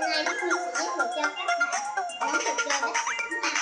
nay Bích Nhi sẽ giới thiệu cho các bạn món thịt dê bát sẵn nha.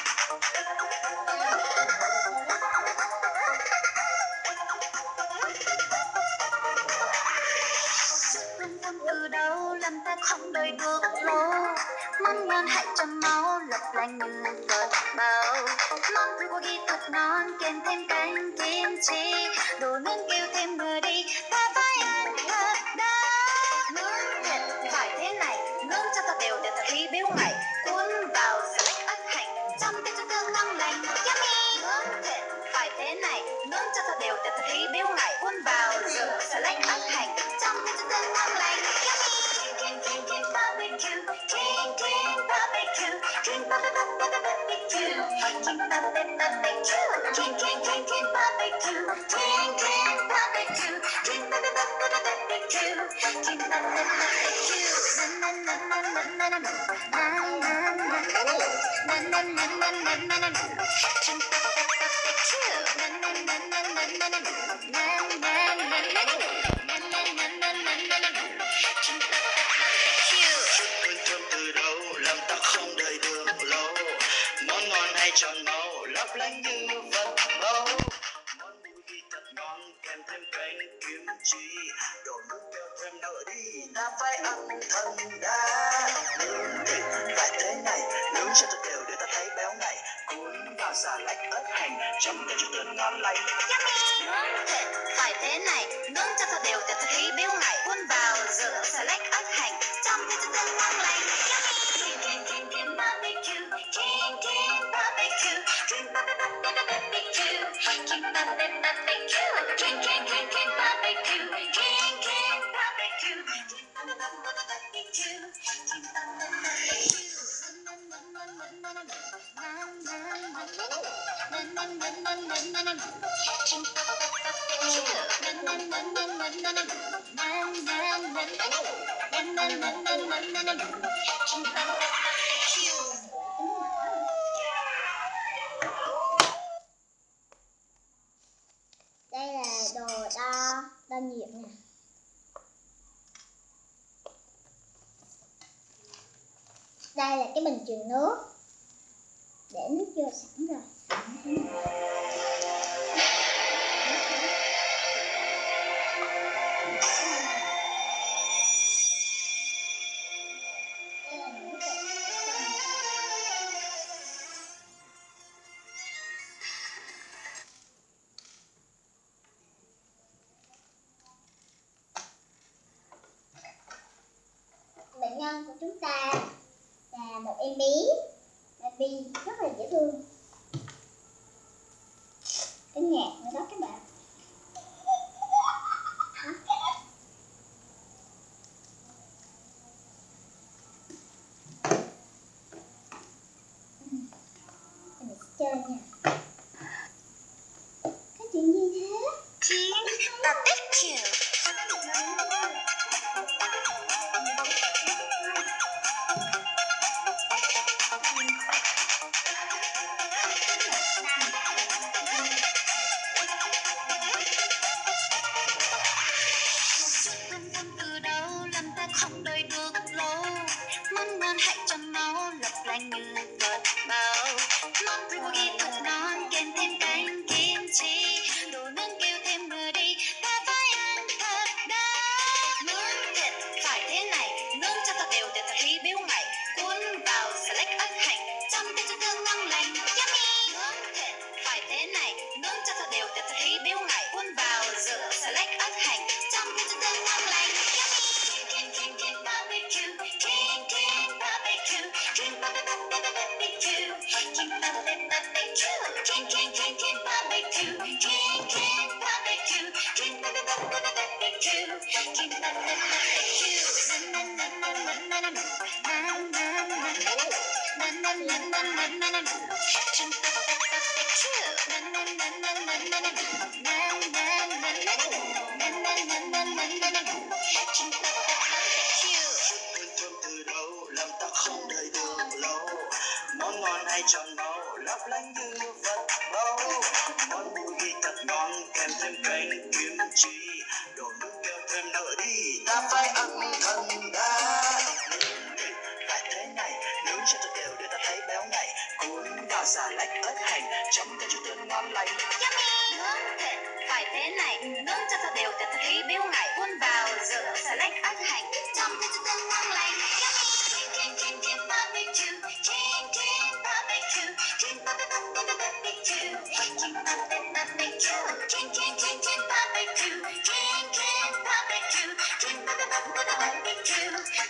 Từ đâu làm ta không đời được lâu, món ngon hại cho máu lấp lánh như cơn bão. Món bulgogi thật ngon kèm thêm canh kim chi, đồ nướng kêu thêm người đi ta phải ăn thật đã. Nướng thịt phải thế này, nướng cho thật đều để thật thấy béo ngậy, cuốn vào salad ớt hành trong cái cho thơm ngon lành yummy. Nướng thịt phải thế này, nướng cho thật đều để thật thấy béo ngậy, cuốn vào rửa salad ớt hành trong cái cho thơm ngon lành yummy. Barbecue, king barbecue, king barbecue, king barbecue, king barbecue, king barbecue, king barbecue, king từ đâu làm ta không đợi được lâu, món ngon hay tròn màu lấp lánh như vật báu. Món bulgogi thật ngon kèm thêm canh kim chi, đồ nướng kêu thêm nữa đi ta phải ăn thật đã. Nướng thịt phải thế này, nướng cho thật đều để ta thấy béo ngậy, cuốn vào salad ớt hành chấm cho thật ngon lành yummy. Nướng thịt phải thế này, nướng cho thật đều để ta thấy béo ngậy, cuốn vào rửa salad ớt hành chấm cho thật ngon lành yummy. King barbecue, king barbecue, king barbecue, king barbecue, king barbecue, king barbecue, Đây là đồ đo nhiệt nè. Đây là cái bình chườm nước, để nước vô sẵn rồi. Bệnh nhân của chúng ta là một em bé baby rất là dễ thương, cái nhạc nữa đó các bạn. Mình sẽ chơi nha. Cái chuyện gì thế? king barbecue. Từ đâu làm ta không đời được lâu, món ngon hại cho máu lấp lánh như cơn bão. Món bulgogi thật ngon kèm thêm canh kim chi, đồ nướng kêu thêm người đi ta phải ăn thật đã. Nướng thịt phải thế này, nướng cho thật đều để thật thấy béo ngậy, cuốn vào salad ớt hành trong cái cho thơm ngon lành yummy. Nướng thịt phải thế này, nướng cho thật đều để thật thấy béo ngậy, cuốn vào rửa salad ớt hành trong cái cho thơm ngon lành yummy. King barbecue, king barbecue, king barbecue, king barbecue, king barbecue, king barbecue, king barbecue, king từ đâu làm ta không đợi được lâu, món ngon hay tròn màu lấp lánh như vật báu. Món bulgogi thật ngon kèm thêm canh kim chi, đồ nướng kêu thêm nữa đi ta phải ăn thật đã. Nướng thịt phải nướng cho thật đều để ta thấy béo ngậy, cuốn vào xà lách ớt hành, chấm theo cho thơm ngon lành. Nướng thịt phải thế này, nướng cho thật đều để ta thấy béo ngậy, cuốn vào giữa xà lách ớt hành, chấm theo cho thơm ngon lành. Chicken barbecue, chicken barbecue, chicken barbecue, chicken barbecue, chicken barbecue, chicken barbecue.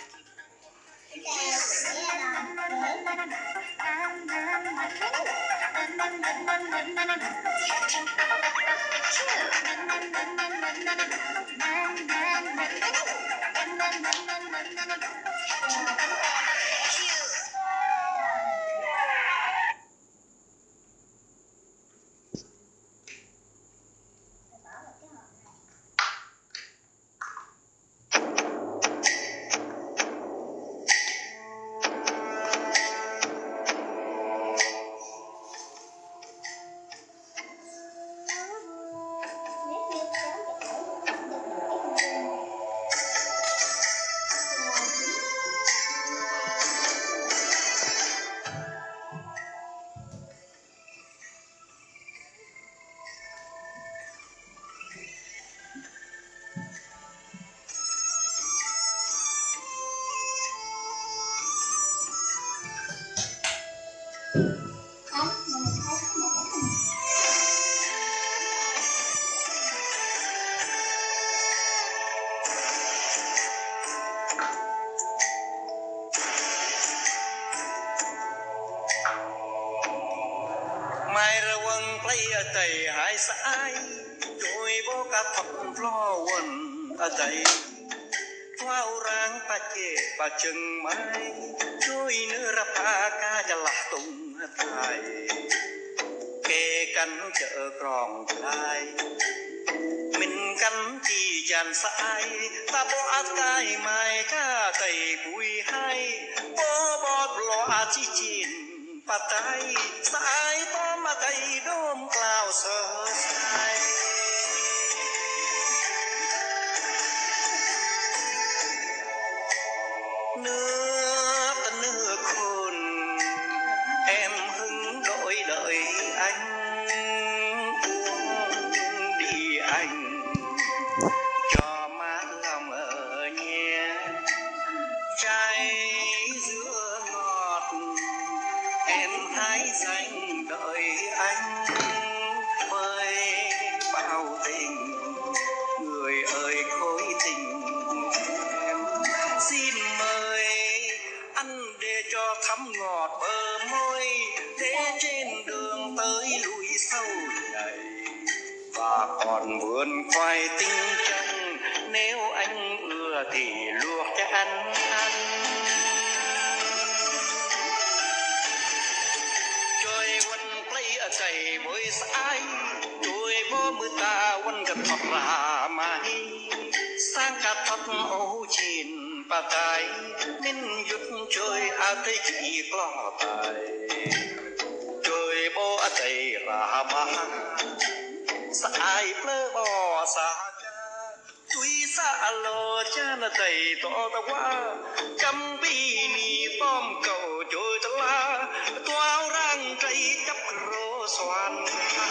mai ra quân play ở tây hai sải trôi vô cả thập lo quân ở tây vào rang ta chê và chừng mai trôi nữa ra pha ca cho lạc tung thái kê cánh chợ còn lại mình cánh chỉ dàn sai ta bỏ át cái mai ca tây bùi hai bỏ bọt lo chỉ chín bà tay sai to mà tay đôm cloud sơ sai nước khôn em hứng đổi đợi anh uống đi anh cho mát lòng ở nhé trái giữa ngọt em hãy dành đợi anh với bao tình người ơi khối tình em xin mời ăn để cho thắm ngọt bờ môi để trên đường tới lùi sâu này và còn vườn khoai tinh trắng nếu anh ưa thì luộc cho anh ăn. Cày với sai trôi bó mưa ta quanh gặp thật là mai sang cả thật ô chín bà tay nên giúp chơi à thấy chỉ lo tài trôi bó ở đây là ba sai plơ bò xa tuy xa lò cha là thầy tỏ ta quá cắm bi ni bom cầu trôi ta la toao rang cây chấp rô xoan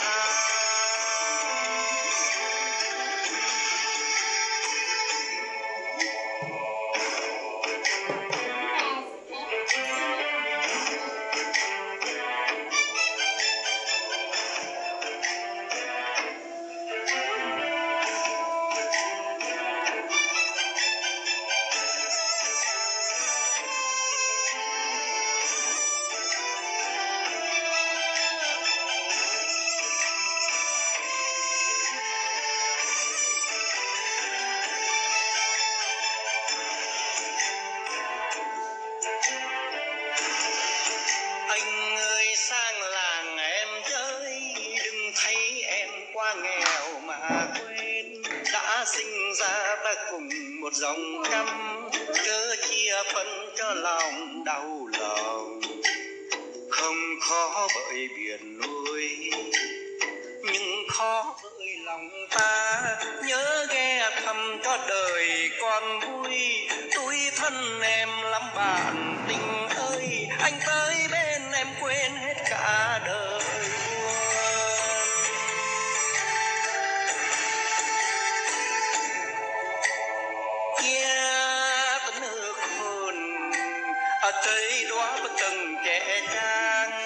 anh ơi sang làng em chơi đừng thấy em quá nghèo mà quên đã sinh ra ta cùng một dòng căm chớ chia phân cho lòng đau lòng không khó bởi biển nuôi nhưng khó bởi lòng ta nhớ ghé thăm cho đời còn vui tủi thân em lắm bạn tình ơi anh anh tới bên em quên hết cả đời buồn. Kia tận nước hồn ở tới đó bất từng kẻ trang